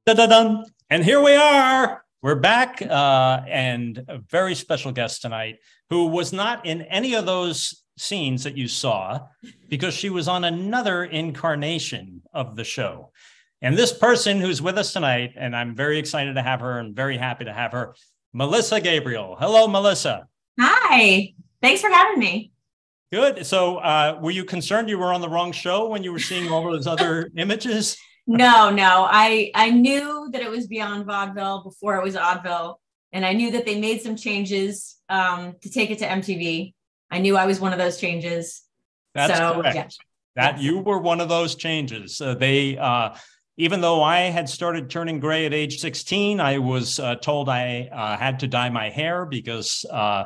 Da-da-dun. And here we are. We're back, and a very special guest tonight who was not in any of those scenes that you saw because she was on another incarnation of the show. And this person who's with us tonight, and I'm very excited to have her and very happy to have her, Melissa Gabriel. Hello, Melissa. Hi. Thanks for having me. Good. So were you concerned you were on the wrong show when you were seeing all those other images? No. I knew that it was Beyond Vaudeville before it was Oddville. And I knew that they made some changes to take it to MTV. I knew I was one of those changes. That's correct. Yeah. You were one of those changes. Even though I had started turning gray at age 16, I was told I had to dye my hair because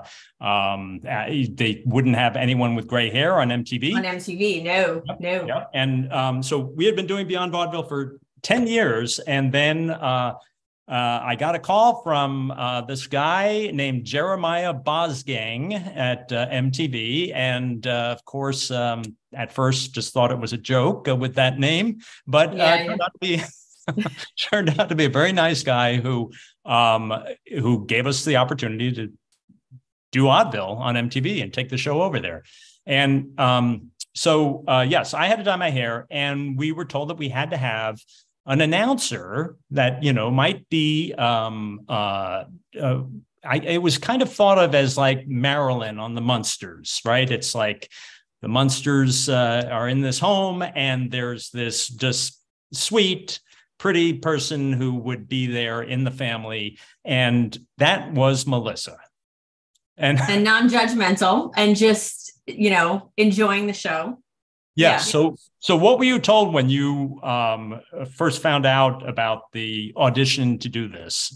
they wouldn't have anyone with gray hair on MTV. On MTV, no. Yep. And so we had been doing Beyond Vaudeville for 10 years. And then I got a call from this guy named Jeremiah Bosgang at MTV. And of course, at first just thought it was a joke with that name, but turned out to be a very nice guy who gave us the opportunity to do Oddville on MTV and take the show over there. And so yes, I had to dye my hair, and we were told that we had to have an announcer that, might be, it was kind of thought of as like Marilyn on the Munsters, right? It's like the Munsters are in this home, and there's this just sweet, pretty person who would be there in the family. And that was Melissa. And non-judgmental and just, enjoying the show. Yeah. So what were you told when you first found out about the audition to do this?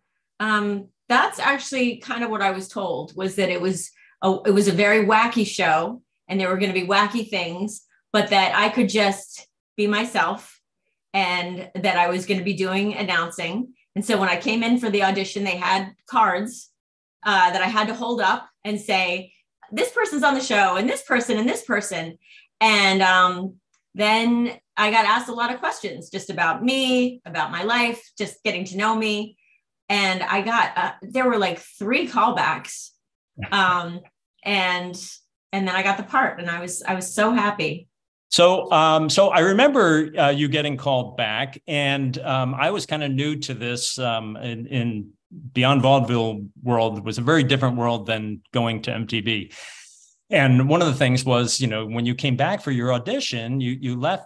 That's actually kind of what I was told, was that it was a very wacky show, and there were going to be wacky things, but that I could just be myself, and that I was going to be doing announcing. And so when I came in for the audition, they had cards that I had to hold up and say, this person's on the show, and this person, and this person. And then I got asked a lot of questions just about me, about my life, just getting to know me. And I got, there were like 3 callbacks. And then I got the part, and I was so happy. So I remember you getting called back, and I was kind of new to this in Beyond Vaudeville world. It was a very different world than going to MTV. And one of the things was, when you came back for your audition, you left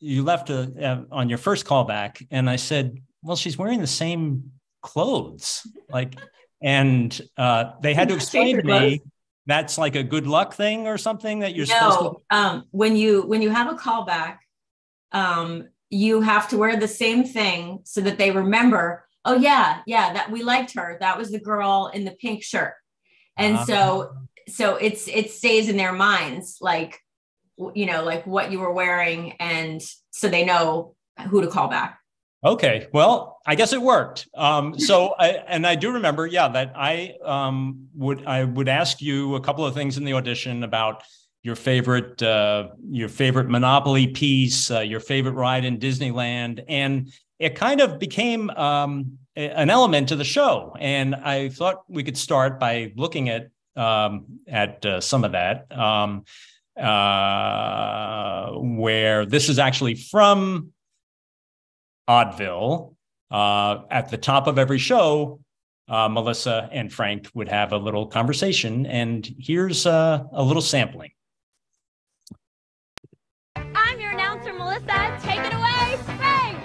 on your first callback, and I said, well, she's wearing the same clothes, and they had to explain to me that's like a good luck thing or something that you're supposed to. When you have a callback, you have to wear the same thing so that they remember, oh yeah, that we liked her. That was the girl in the pink shirt. And so it stays in their minds, like what you were wearing. And so they know who to call back. Okay. Well, I guess it worked. I do remember, that I would ask you a couple of things in the audition about your favorite Monopoly piece, your favorite ride in Disneyland. And it kind of became an element to the show. And I thought we could start by looking at some of that, where this is actually from Oddville. At the top of every show, Melissa and Frank would have a little conversation, and here's a little sampling. I'm your announcer, Melissa. Take it away, Frank!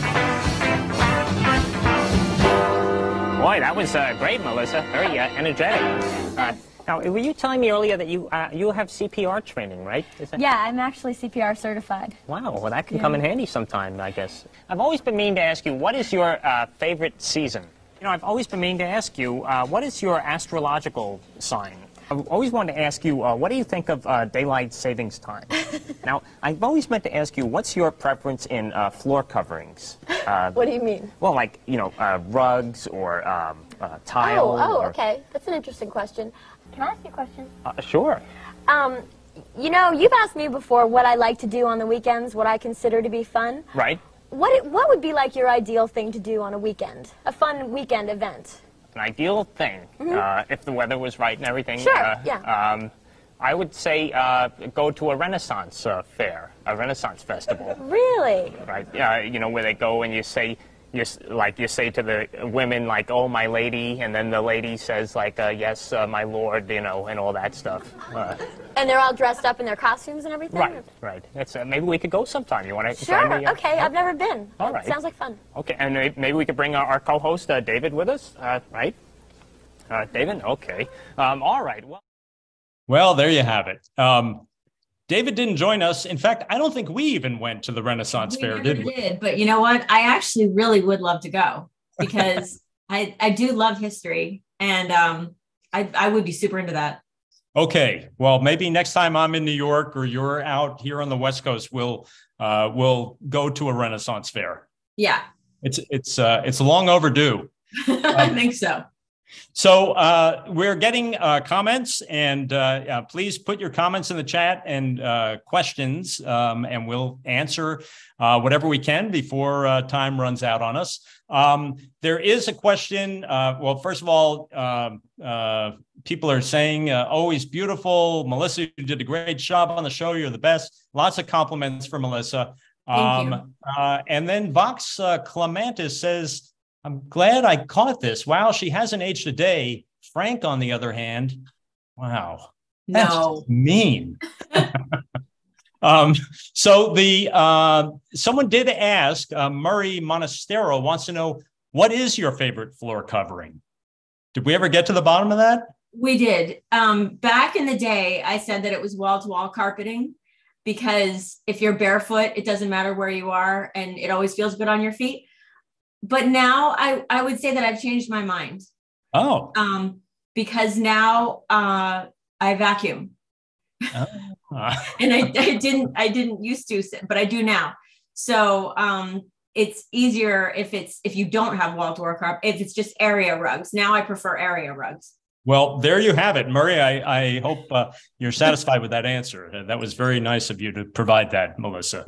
Boy, that was great, Melissa. Very energetic. Now, were you telling me earlier that you have CPR training, right? Yeah, I'm actually CPR certified. Wow, well, that can come in handy sometime, I guess. I've always been meaning to ask you, what is your favorite season? I've always been meaning to ask you, what is your astrological sign? I've always wanted to ask you, what do you think of daylight savings time? Now, I've always meant to ask you, what's your preference in floor coverings? What do you mean? Well, like, rugs or tile. Oh, okay. That's an interesting question. Can I ask you a question? Sure. You've asked me before what I like to do on the weekends, what I consider to be fun. Right. What would be like your ideal thing to do on a weekend? A fun weekend event? An ideal thing, if the weather was right and everything. Sure, yeah. I would say go to a Renaissance fair, a Renaissance festival. Really? Right. You know, where they go and you say to the women, like, "Oh, my lady," and then the lady says, like, "Yes, my lord," you know, and all that stuff. And they're all dressed up in their costumes and everything? Right, right. That's, maybe we could go sometime. You want to? Sure, okay. I've never been. All right. Sounds like fun. Okay, and maybe we could bring our co-host, David, with us, right? David? Okay. All right. Well, there you have it. David didn't join us. In fact, I don't think we even went to the Renaissance Fair, did we? But you know what? I actually really would love to go because I do love history, and I would be super into that. Okay. Well, maybe next time I'm in New York or you're out here on the West Coast, we'll go to a Renaissance Fair. Yeah. It's long overdue. I think so. So we're getting comments, and please put your comments in the chat and questions, and we'll answer whatever we can before time runs out on us. There is a question. Well, first of all, people are saying, always beautiful. Melissa, you did a great job on the show. You're the best. Lots of compliments for Melissa. Thank you. And then Vox Clementis says, I'm glad I caught this. Wow, she hasn't aged a day. Frank, on the other hand, wow, that's No. mean. So someone did ask, Murray Monastero wants to know, what is your favorite floor covering? Did we ever get to the bottom of that? We did. Back in the day, I said that it was wall-to-wall carpeting because if you're barefoot, it doesn't matter where you are and it always feels good on your feet. But now I would say that I've changed my mind. Oh. Because now I vacuum. Oh. And I didn't used to, but I do now. So it's easier if you don't have wall-to-wall carpet, if it's just area rugs. Now I prefer area rugs. Well, there you have it, Murray. I hope you're satisfied with that answer. That was very nice of you to provide that, Melissa.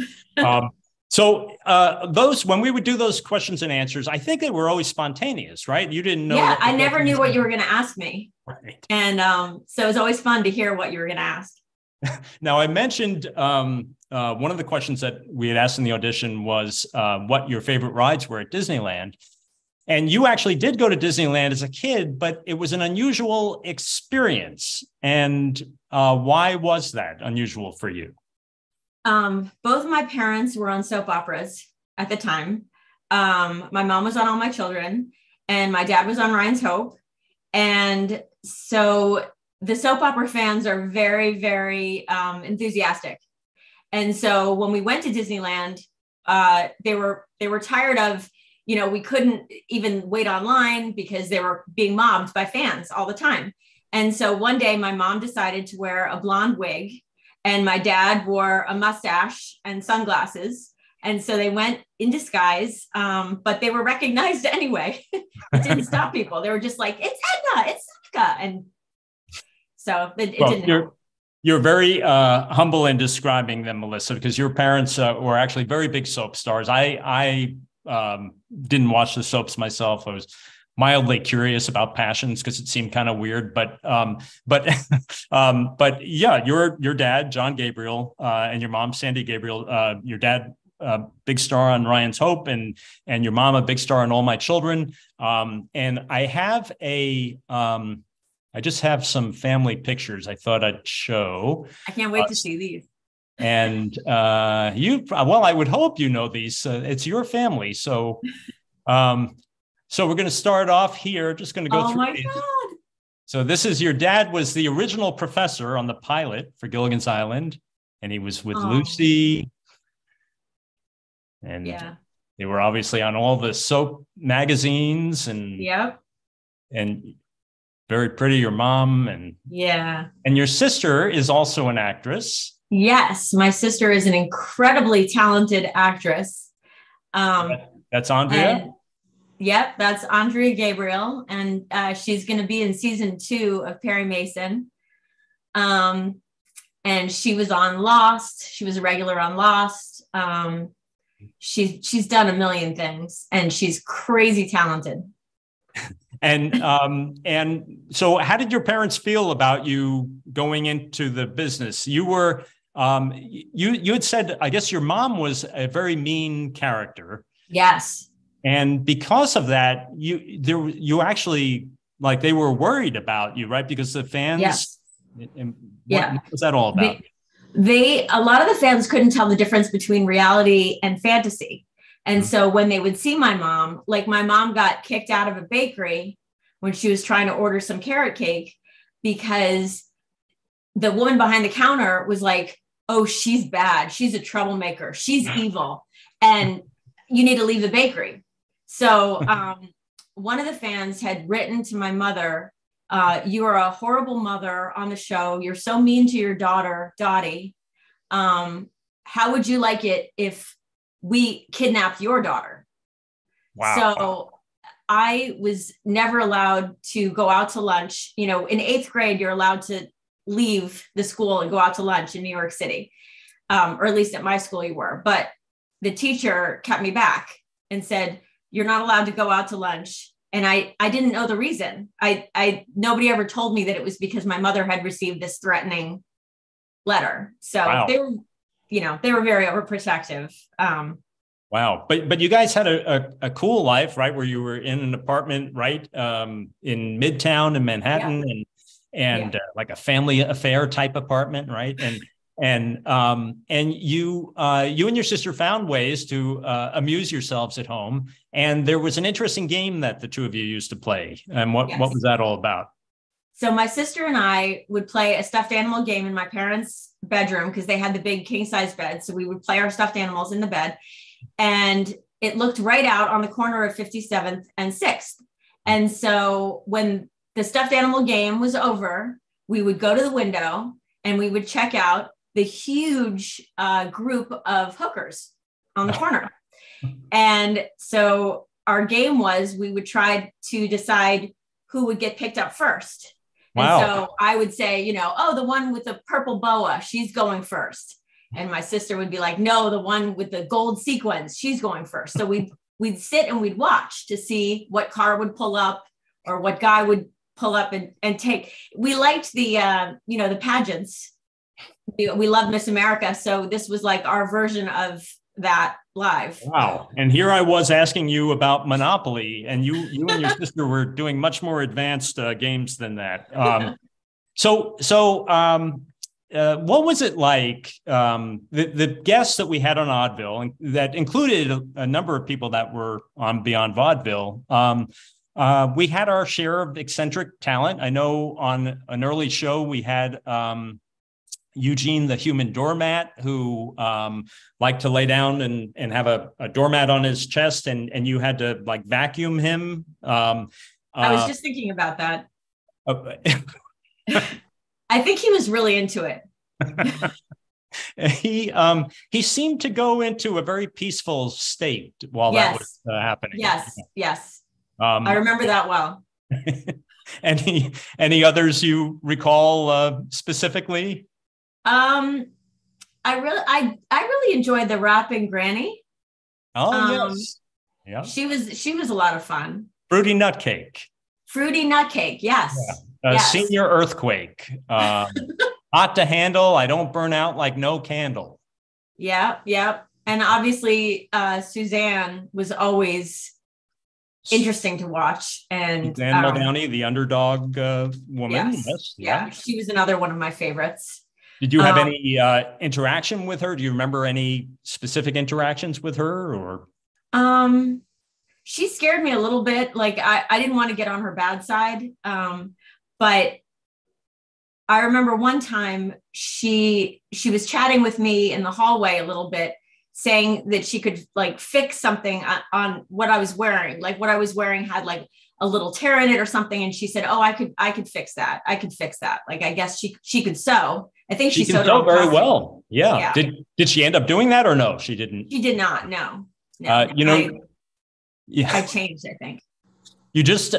So when we would do those questions and answers, I think they were always spontaneous, right? You didn't know. Yeah, I never knew what you were going to ask me. Right. And so it was always fun to hear what you were going to ask. Now, I mentioned one of the questions that we had asked in the audition was what your favorite rides were at Disneyland. And you actually did go to Disneyland as a kid, but it was an unusual experience. And why was that unusual for you? Both of my parents were on soap operas at the time. My mom was on All My Children and my dad was on Ryan's Hope. And so the soap opera fans are very, very enthusiastic. And so when we went to Disneyland, they were tired of, we couldn't even wait online because they were being mobbed by fans all the time. And so one day my mom decided to wear a blonde wig and my dad wore a mustache and sunglasses. And so they went in disguise, but they were recognized anyway. It didn't stop people. They were just like, it's Edna, it's Sokka. And so it didn't help. You're very humble in describing them, Melissa, because your parents were actually very big soap stars. I didn't watch the soaps myself. I was mildly curious about Passions because it seemed kind of weird, but yeah, your dad, John Gabriel, and your mom, Sandy Gabriel, your dad, big star on Ryan's Hope, and your mom, a big star on All My Children. And I just have some family pictures I thought I'd show. I can't wait to see these. And I would hope you know these. It's your family, so. So we're going to start off here. Just going to go through. Oh my God. So this is your dad was the original professor on the pilot for Gilligan's Island, and he was with Lucy. And they were obviously on all the soap magazines and and very pretty, your mom. And your sister is also an actress. Yes. My sister is an incredibly talented actress. That's Andrea. Yep, that's Andrea Gabriel, and she's going to be in season 2 of Perry Mason. And she was on Lost. She was a regular on Lost. she's done a million things, and she's crazy talented. And so how did your parents feel about you going into the business? You were, you had said, I guess your mom was a very mean character. Yes. And because of that, you actually, like, they were worried about you, right? Because the fans, yes. What was that all about? A lot of the fans couldn't tell the difference between reality and fantasy. And so when they would see my mom, like my mom got kicked out of a bakery when she was trying to order some carrot cake because the woman behind the counter was like, oh, she's bad. She's a troublemaker. She's evil. And you need to leave the bakery. So one of the fans had written to my mother, you are a horrible mother on the show. You're so mean to your daughter, Dottie. How would you like it if we kidnapped your daughter? Wow. So I was never allowed to go out to lunch. You know, in 8th grade, you're allowed to leave the school and go out to lunch in New York City, or at least at my school you were. But the teacher kept me back and said, you're not allowed to go out to lunch. And I didn't know the reason. Nobody ever told me that it was because my mother had received this threatening letter. So wow. They were very overprotective. Wow. But you guys had a cool life, right? Where you were in an apartment, right? In Midtown in Manhattan, and like a family affair type apartment, right? And you and your sister found ways to amuse yourselves at home. And there was an interesting game that the two of you used to play. And what was that all about? So my sister and I would play a stuffed animal game in my parents' bedroom because they had the big king size bed. So we would play our stuffed animals in the bed. And it looked right out on the corner of 57th and 6th. And so when the stuffed animal game was over, we would go to the window and we would check out the huge group of hookers on the corner. And so our game was, we would try to decide who would get picked up first. Wow. And so I would say, the one with the purple boa, she's going first. And my sister would be like, no, the one with the gold sequins, she's going first. So we'd sit and we'd watch to see what car would pull up or what guy would pull up and take. We liked the pageants. We loved Miss America. So this was like our version of that live. Wow. And here I was asking you about Monopoly, and you and your sister were doing much more advanced games than that. So what was it like? The guests that we had on Oddville, and that included a number of people that were on Beyond Vaudeville. We had our share of eccentric talent. I know on an early show we had Eugene, the human doormat, who liked to lay down and have a doormat on his chest, and you had to like vacuum him. I was just thinking about that. I think he was really into it. He seemed to go into a very peaceful state while that was happening. Yes. I remember that well. Any others you recall specifically? I really enjoyed the rapping granny. Oh, yes. Yeah. She was a lot of fun. Fruity Nutcake. Yes. Yeah. Yes. Senior Earthquake. Hot to handle. I don't burn out like no candle. Yeah. And obviously, Suzanne was always interesting to watch. And Suzanne Muldowney, the underdog woman. Yes. Yeah. She was another one of my favorites. Did you have any interaction with her? Do you remember any specific interactions with her, or? She scared me a little bit. Like I didn't want to get on her bad side. But I remember one time she was chatting with me in the hallway a little bit, saying that she could like fix something on what I was wearing. Like what I was wearing had like a little tear in it or something. And she said, oh, I could fix that. I could fix that. Like, I guess she could sew. I think she sewed sew very well. Yeah. Did she end up doing that or no? She didn't. She did not. No. I changed, I think. You just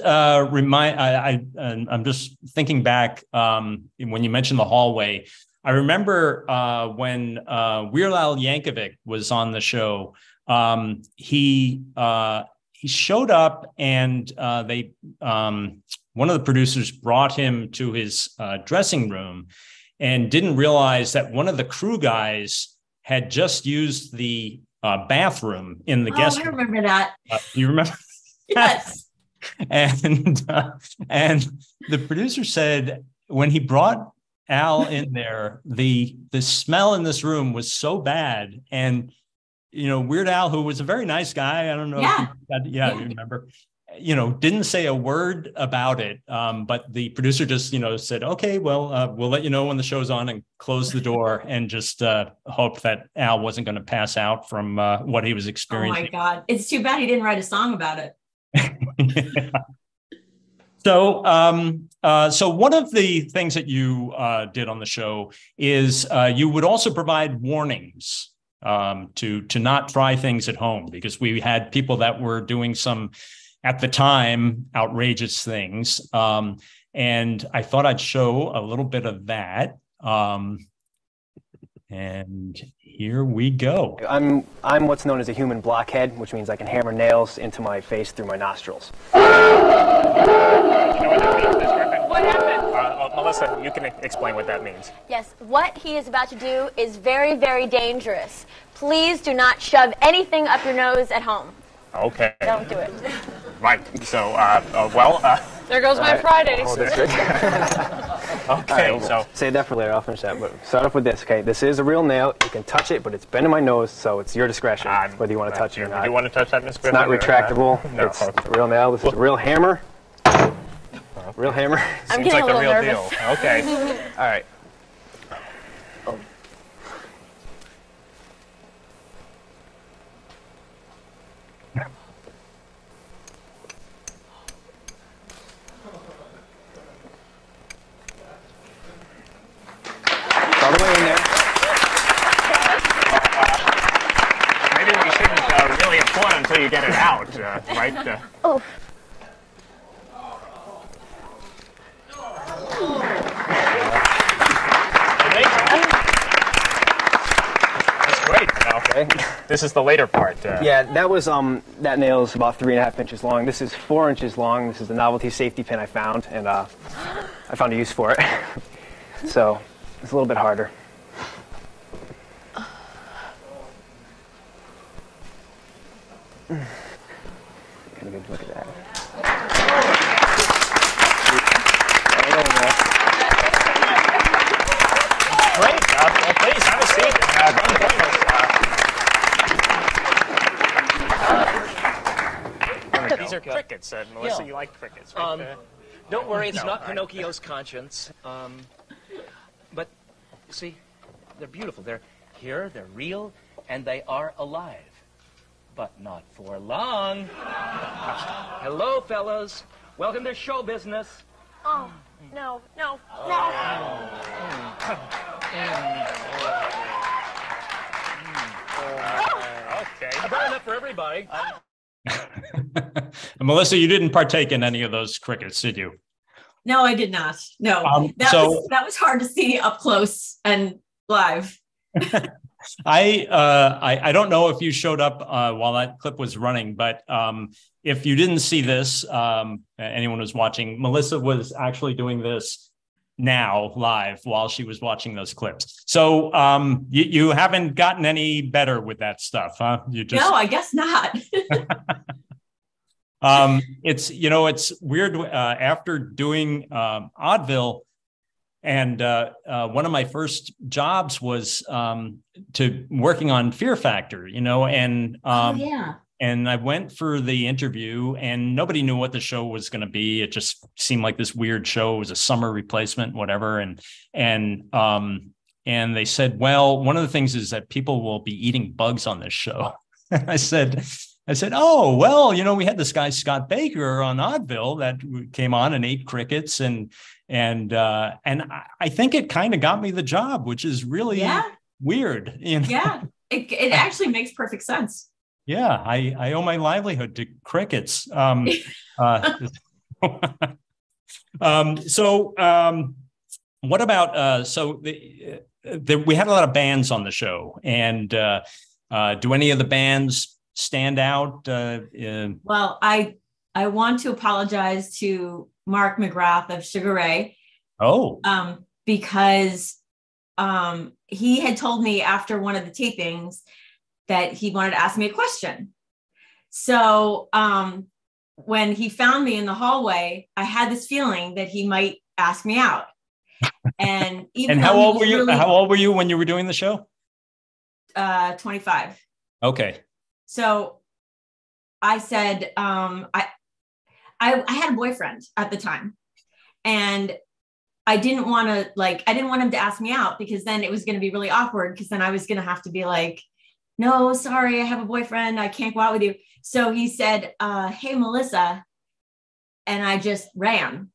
I'm just thinking back when you mentioned the hallway. I remember when Weird Al Yankovic was on the show. He showed up, and one of the producers brought him to his dressing room, and didn't realize that one of the crew guys had just used the bathroom in the guest room. I remember that. You remember? Yes. And the producer said when he brought Al in there, the smell in this room was so bad. And, Weird Al, who was a very nice guy, I don't know. Yeah. You remember, didn't say a word about it. But the producer just, said, okay, well, we'll let you know when the show's on, and close the door, and just hope that Al wasn't going to pass out from what he was experiencing. Oh my God. It's too bad he didn't write a song about it. Yeah. So one of the things that you did on the show is you would also provide warnings to not try things at home, because we had people that were doing some, at the time, outrageous things. And I thought I'd show a little bit of that. And here we go. I'm what's known as a human blockhead, which means I can hammer nails into my face through my nostrils. You know what that means, Ms. Griffin? What happened? Melissa, you can explain what that means. Yes, what he is about to do is very, very dangerous. Please do not shove anything up your nose at home. Okay. Don't do it. Right. So, There goes my Fridays. Oh, that's good. okay. Right, So, save that for later. I'll finish that. But start off with this. Okay, this is a real nail. You can touch it, but it's been in my nose, so it's your discretion whether you want to touch it or not. Do you want to touch that, Ms. It's Griffin? not retractable. No. It's a real nail. This is a real hammer. Real hammer. I'm Seems getting like a the little real nervous. deal. Okay. All right. All the way in there. Maybe we shouldn't really applaud until you get it out, right? Oh. That's great. Okay. This is the later part. Yeah, that was that nail is about 3.5 inches long. This is 4 inches long. This is the novelty safety pin I found, and I found a use for it. So it's a little bit harder. Kind of good. Look at that. Great. Well, please have a seat. Don't join us. These are crickets. Melissa, Yeah. you like crickets, right? Don't worry, it's No, not I- Pinocchio's conscience. But, see, they're beautiful. They're here, they're real, and they are alive. But not for long. Hello, fellas. Welcome to show business. Oh, no, no, no. Okay. I brought enough for everybody. Melissa, you didn't partake in any of those crickets, did you? No, I did not. No, that was hard to see up close and live. I don't know if you showed up while that clip was running, but if you didn't see this, anyone who's watching, Melissa was actually doing this now live while she was watching those clips. So you haven't gotten any better with that stuff, huh? No, I guess not. It's weird after doing Oddville. And one of my first jobs was to working on Fear Factor, and and I went for the interview, and nobody knew what the show was going to be. It just seemed like this weird show. It was a summer replacement, whatever. And they said, well, one of the things is that people will be eating bugs on this show. I said, oh, well, we had this guy, Scott Baker, on Oddville that came on and ate crickets. And I think it kind of got me the job, which is really weird. Yeah, it actually makes perfect sense. Yeah, I owe my livelihood to crickets. What about we had a lot of bands on the show, and do any of the bands stand out? Well, I want to apologize to Mark McGrath of Sugar Ray. Oh, because he had told me after one of the tapings that he wanted to ask me a question. So when he found me in the hallway, I had this feeling that he might ask me out. And even how old were you? How old were you when you were doing the show? 25. Okay. So I said, I had a boyfriend at the time, and I didn't want him to ask me out, because then it was going to be really awkward, because then I was going to have to be like, no, sorry, I have a boyfriend, I can't go out with you. So he said, hey, Melissa. And I just ran.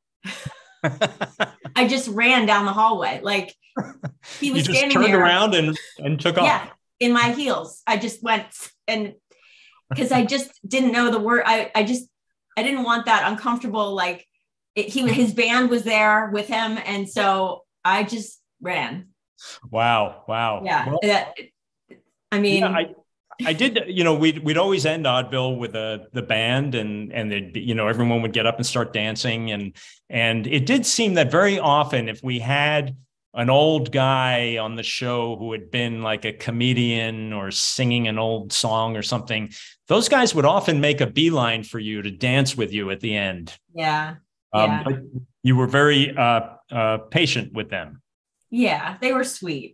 I just ran down the hallway. Like, he was standing there. You just turned around and took off. Yeah, in my heels. I just went, and because I just didn't know the word. I didn't want that uncomfortable, like, his band was there with him. And so I just ran. Wow. Yeah. Well, I mean, yeah, I did, we'd always end Oddville with the band, and everyone would get up and start dancing. And it did seem that very often, if we had an old guy on the show who had been like a comedian or singing an old song or something, those guys would often make a beeline for you to dance with you at the end. Yeah. But you were very patient with them. Yeah, they were sweet.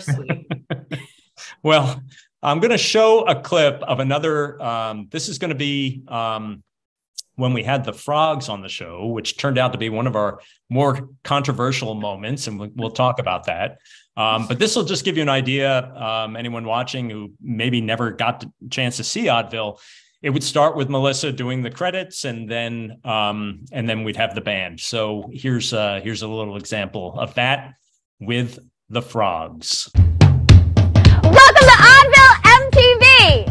Well, I'm going to show a clip of another. This is going to be when we had the Frogs on the show, which turned out to be one of our more controversial moments, and we'll talk about that. But this will just give you an idea. Anyone watching who maybe never got the chance to see Oddville, it would start with Melissa doing the credits, and then we'd have the band. So here's a little example of that with the Frogs. Welcome to Oddville MTV!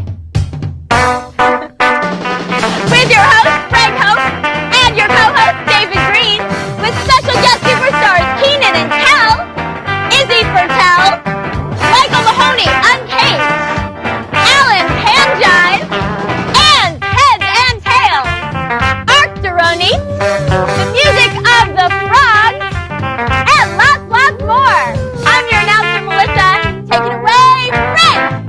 With your host, Frank Hope, and your co-host, David Green, with special guest superstars Keenan and Kel, Izzy Fertel, Michael Mahoney, Uncaged, Alan Panjive, and Heads and Tails, Arcturoni, the music of the Frogs, and lots more. I'm your announcer, Melissa. Take it away, Frank!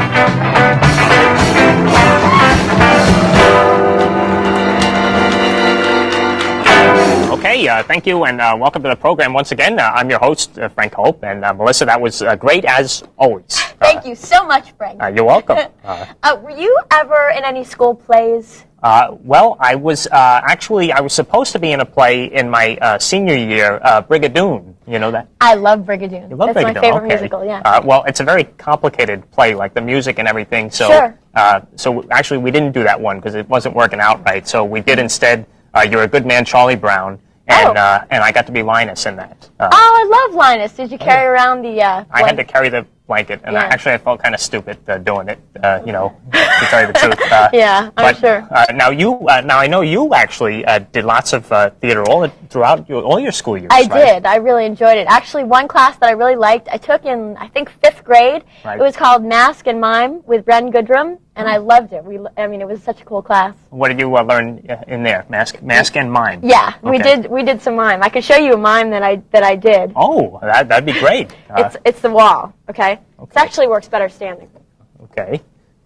Okay, thank you, and welcome to the program once again. I'm your host, Frank Hope, and Melissa, that was great as always. Thank you so much, Frank. You're welcome. Were you ever in any school plays? Well, I was I was supposed to be in a play in my senior year, Brigadoon. You know that? I love Brigadoon. You love That's Brigadoon? my favorite Okay. musical, yeah. Well, it's a very complicated play, like the music and everything. So, Sure. So actually, we didn't do that one because it wasn't working out right. So we did instead. You're a Good Man, Charlie Brown, and I got to be Linus in that. I love Linus. Did you carry around the? I had to carry the blanket, and I felt kind of stupid doing it. To tell you the truth. Yeah, I'm sure. Now I know you actually did lots of theater throughout all your school years. I did. I really enjoyed it. Actually, one class that I really liked, I took in, I think, 5th grade. Right. It was called Mask and Mime with Bren Goodrum, and I loved it. It was such a cool class. What did you learn in there? Mask and mime. Yeah, Okay. we did some mime. I could show you a mime that I did. Oh, that'd be great. It's the wall. Okay. It actually works better standing. Okay.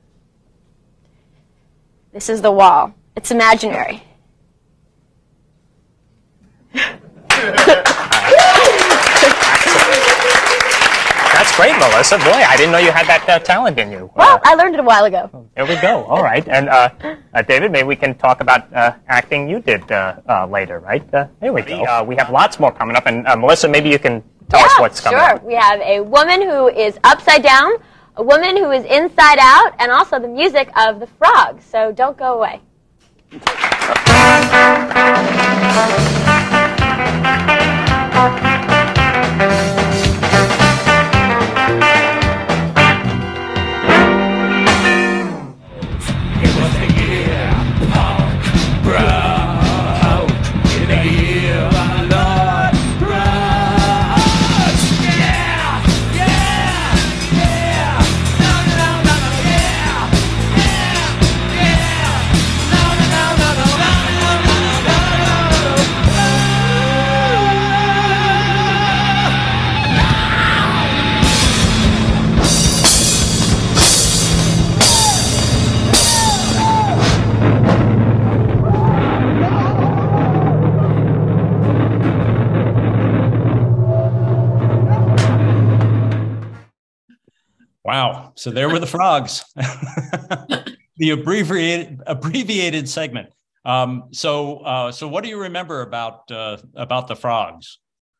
This is the wall. It's imaginary. That's great, Melissa. Boy, I didn't know you had that talent in you. Well, I learned it a while ago. There we go. All right. And David, maybe we can talk about acting you did later, right? There we go. We have lots more coming up. And Melissa, maybe you can tell us what's coming up. Sure. We have a woman who is upside down, a woman who is inside out, and also the music of the Frogs. So don't go away. So there were the frogs, the abbreviated segment. So what do you remember about the frogs?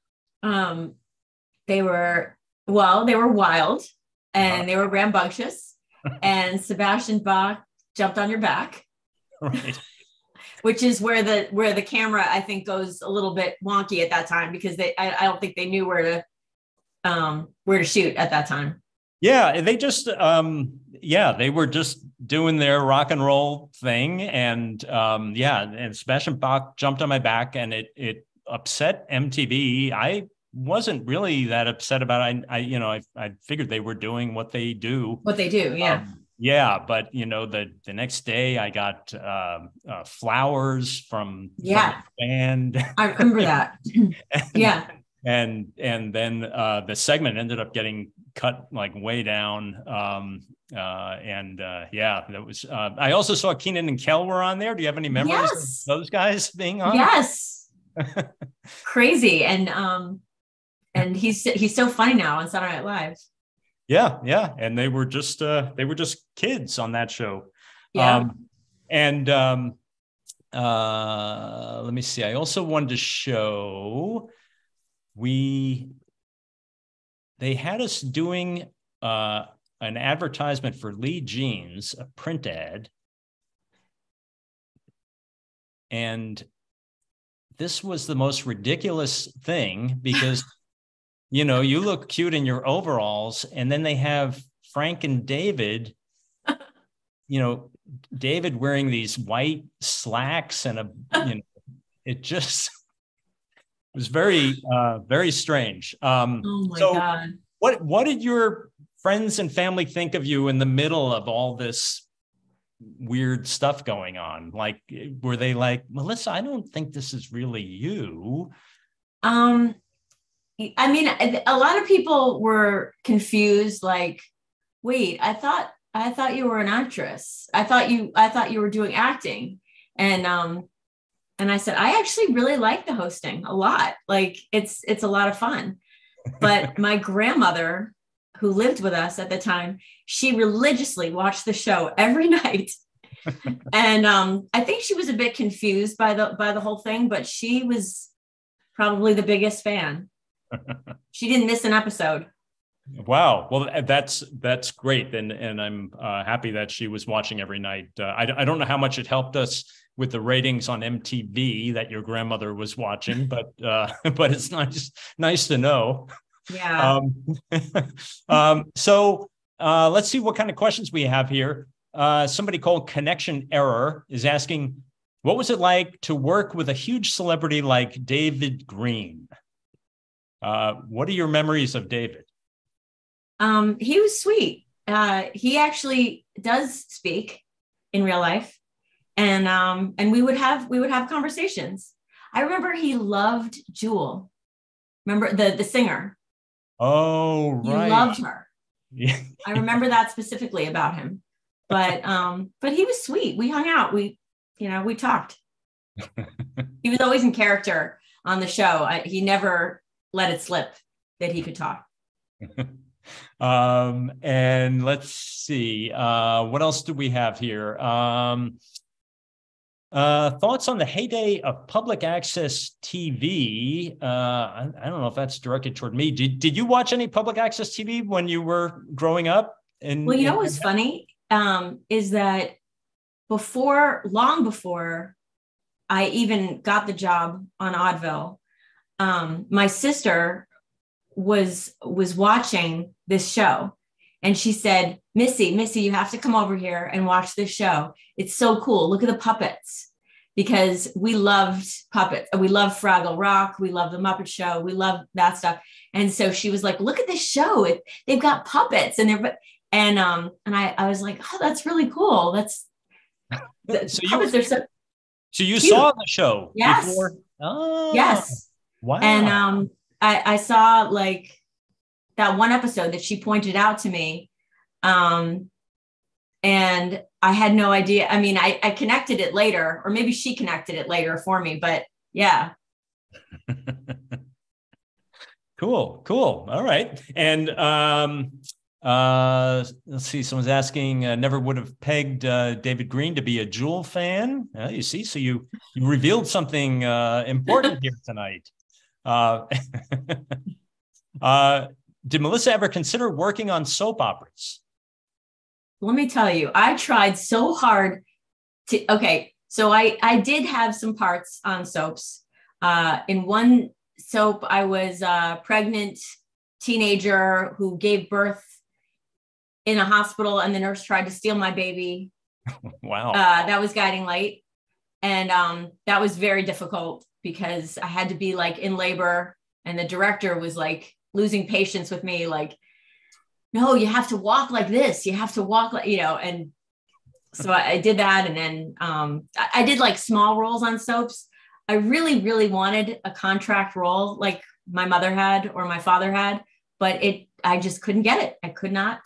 They were wild and they were rambunctious, and Sebastian Bach jumped on your back, Right. which is where the camera, I think, goes a little bit wonky at that time, because I don't think they knew where to shoot at that time. Yeah, they just they were just doing their rock and roll thing, and and Sebastian Bach jumped on my back, and it upset MTV. I wasn't really that upset about it. I figured they were doing what they do. What they do, yeah. But the next day I got flowers from the band. I remember that. Yeah. And then the segment ended up getting cut like way down. That was. I also saw Keenan and Kel were on there. Do you have any memories of those guys being on? Yes. Crazy, and he's so funny now on Saturday Night Live. Yeah, and they were just kids on that show. Yeah. Let me see. I also wanted to show. They had us doing an advertisement for Lee Jeans, a print ad. And this was the most ridiculous thing because, you look cute in your overalls, and then they have Frank and David, David wearing these white slacks and it just... It was very, very strange. Oh my God. What did your friends and family think of you in the middle of all this weird stuff going on? Like, were they like, Melissa, I don't think this is really you? I mean, a lot of people were confused. Like, wait, I thought you were an actress. I thought you were doing acting. And I said, I actually really like the hosting a lot. Like it's a lot of fun. But my grandmother, who lived with us at the time, she religiously watched the show every night. And I think she was a bit confused by the whole thing, but she was probably the biggest fan. She didn't miss an episode. Wow. Well, that's great. And I'm happy that she was watching every night. I don't know how much it helped us with the ratings on MTV that your grandmother was watching, but it's nice to know. Yeah. So let's see what kind of questions we have here. Somebody called Connection Error is asking, what was it like to work with a huge celebrity like David Green? What are your memories of David? He was sweet. He actually does speak in real life. And we would have conversations. I remember he loved Jewel. Remember the singer? Oh, right. He loved her. Yeah. I remember that specifically about him. But he was sweet. We hung out. We talked. He was always in character on the show. He never let it slip that he could talk. And let's see, what else do we have here? Thoughts on the heyday of public access TV? I don't know if that's directed toward me. Did you watch any public access TV when you were growing up? What's funny is that long before I even got the job on Oddville, my sister was watching this show, and she said, Missy, you have to come over here and watch this show. It's so cool. Look at the puppets. Because we loved puppets. We loved Fraggle Rock. We loved the Muppet Show. We loved that stuff. And so she was like, look at this show. They've got puppets and I was like, oh, that's really cool. So you saw the show? Yes. Before? Oh, yes. Wow. And I saw like that one episode that she pointed out to me. And I had no idea. I mean, I connected it later, or maybe she connected it later for me, but yeah. Cool. All right. And Let's see. Someone's asking, never would have pegged David Green to be a Jewel fan. You see, so you revealed something important here tonight. Did Melissa ever consider working on soap operas? Let me tell you, I tried so hard to, okay, so I did have some parts on soaps. In one soap, I was a pregnant teenager who gave birth in a hospital, and the nurse tried to steal my baby. Wow. That was Guiding Light. And that was very difficult because I had to be like in labor, and the director was like losing patience with me. Like, no, you have to walk like this. You have to walk like, and so I did that. And then I did like small roles on soaps. I really, really wanted a contract role like my mother had or my father had, but I just couldn't get it. I could not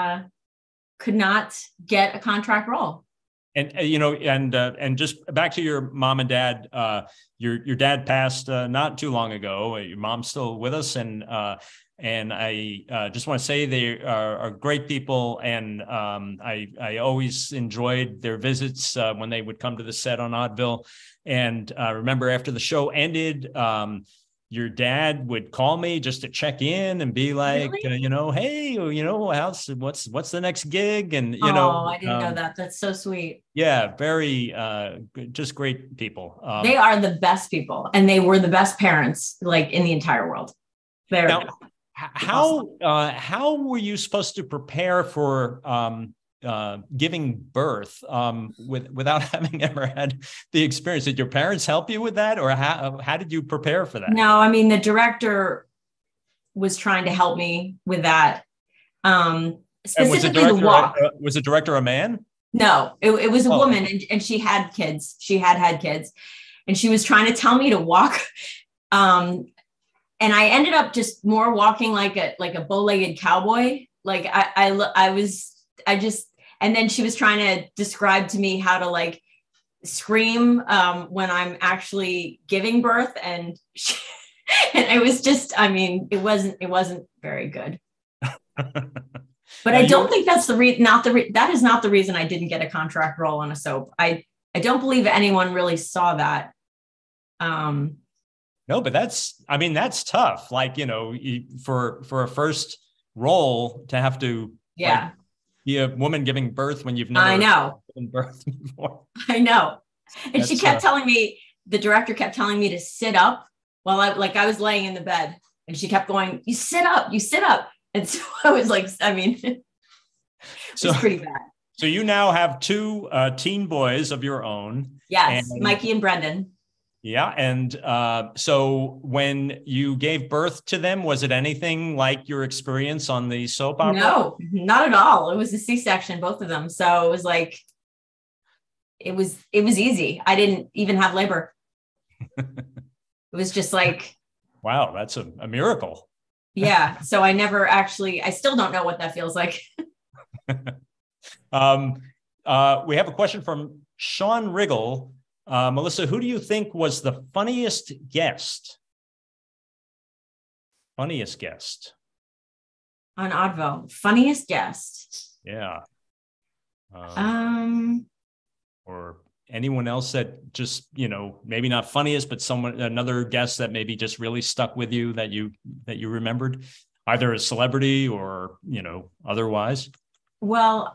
get a contract role. And and just back to your mom and dad. Your dad passed not too long ago. Your mom's still with us, and I just want to say they are great people, and I always enjoyed their visits when they would come to the set on Oddville. And I remember after the show ended, your dad would call me just to check in and be like, Really? hey, what's the next gig? And, I didn't know that. That's so sweet. Yeah, very, just great people. They are the best people, and they were the best parents, like in the entire world. Now, how were you supposed to prepare for giving birth without having ever had the experience? Did your parents help you with that, or how did you prepare for that? No, I mean, the director was trying to help me with that. Specifically the walk. Was the director a man? No, it was a woman, and she had kids. She had kids, and she was trying to tell me to walk. And I ended up just more walking like a bow-legged cowboy. Like and then she was trying to describe to me how to like scream when I'm actually giving birth. And it was just, I mean, it wasn't very good. But I don't think that's that is not the reason I didn't get a contract role on a soap. I don't believe anyone really saw that. No, but that's tough. Like, for a first role to have to be a woman giving birth when you've never given birth before. I know. And she kept telling me, the director kept telling me to sit up while I was laying in the bed, and she kept going, you sit up. And so I was like, I mean, it was pretty bad. So you now have two teen boys of your own. Yes, Mikey and Brendan. Yeah. And so when you gave birth to them, was it anything like your experience on the soap opera? No, not at all. It was a C-section, both of them. So it was like, it was easy. I didn't even have labor. It was just like, wow, that's a miracle. Yeah. So I still don't know what that feels like. We have a question from Sean Riggle. Melissa, who do you think was the funniest guest? Funniest guest on Oddville. Funniest guest. Yeah. Or anyone else that just, maybe not funniest, but another guest that maybe just really stuck with you that you remembered, either a celebrity or, otherwise. Well,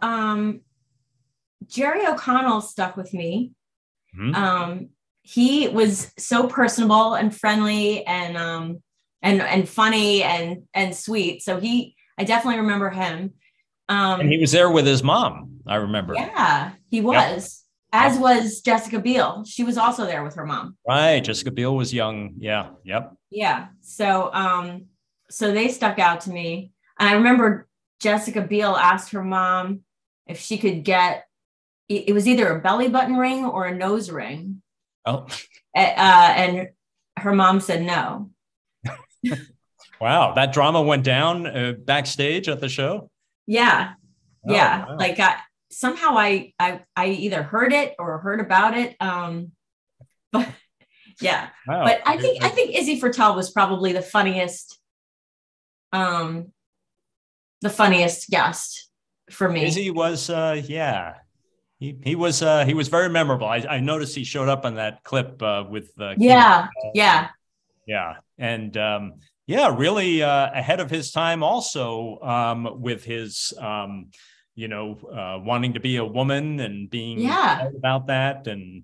Jerry O'Connell stuck with me. Mm-hmm. He was so personable and friendly and funny and sweet. So I definitely remember him. And he was there with his mom, I remember. Yeah, he was. Yep. As was Jessica Biel. She was also there with her mom. Right. Jessica Biel was young. Yeah. Yep. Yeah. So, so they stuck out to me. And I remember Jessica Biel asked her mom if she could get, it was either a belly button ring or a nose ring. Oh. And her mom said no. Wow. That drama went down backstage at the show? Yeah. Oh, yeah. Wow. Like somehow I either heard it or heard about it. But yeah. Wow. But I think Izzy Fertel was probably the funniest the funniest guest for me. Izzy was, yeah. He was very memorable. I noticed he showed up on that clip with yeah. And really ahead of his time also with his wanting to be a woman and being proud about that, and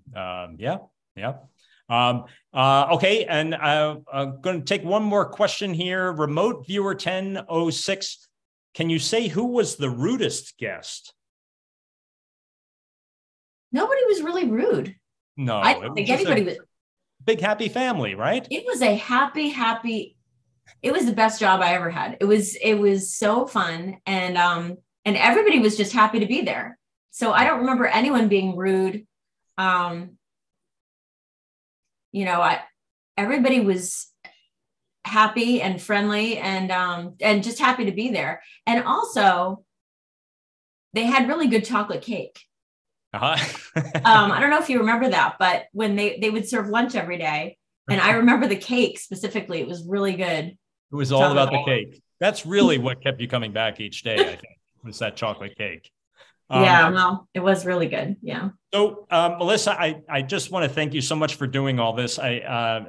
okay, and I'm going to take one more question here. Remote viewer 1006, can you say who was the rudest guest? Nobody was really rude. No, I don't think anybody was. Big happy family, right? It was a happy. It was the best job I ever had. It was so fun, and everybody was just happy to be there. So I don't remember anyone being rude. Everybody was happy and friendly, and just happy to be there. And also, they had really good chocolate cake. I don't know if you remember that, but when they would serve lunch every day, and I remember the cake specifically, it was really good. It was all about the cake. That's really what kept you coming back each day, I think, was that chocolate cake. Well, it was really good. Yeah. So, Melissa, I just want to thank you so much for doing all this. I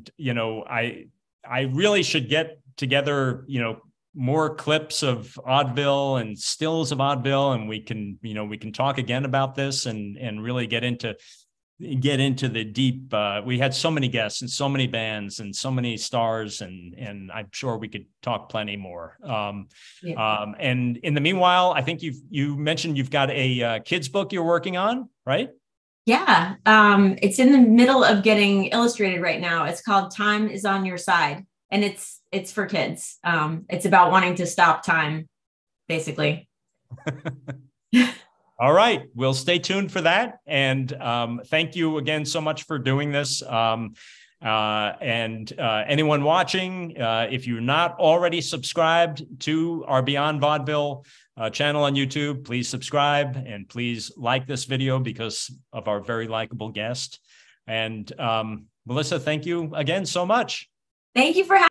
really should get together, more clips of Oddville and stills of Oddville, and we can talk again about this and really get into the deep. We had so many guests and so many bands and so many stars, and I'm sure we could talk plenty more. And in the meanwhile, I think you mentioned you've got a kids book you're working on, right? Yeah. It's in the middle of getting illustrated right now. It's called Time is on Your Side, and it's for kids. It's about wanting to stop time, basically. All right. We'll stay tuned for that. And thank you again so much for doing this. Anyone watching, if you're not already subscribed to our Beyond Vaudeville channel on YouTube, please subscribe and please like this video because of our very likable guest. And Melissa, thank you again so much. Thank you for having me.